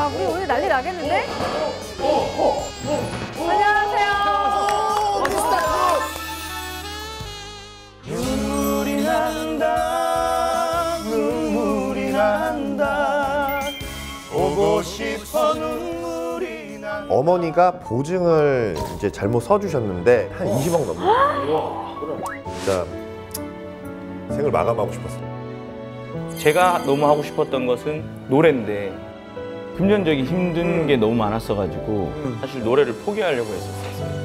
우리 오늘 난리 나겠는데? 안녕하세요. 눈물이 난다, 눈물이 난다, 보고 싶어 눈물이 난다. 어머니가 보증을 이제 잘못 써주셨는데 한 20억 넘어요. 진짜 생을 마감하고 싶었어요. 제가 너무 하고 싶었던 것은 노래인데 금전적인 힘든 게 너무 많았어가지고 사실 노래를 포기하려고 했었어요.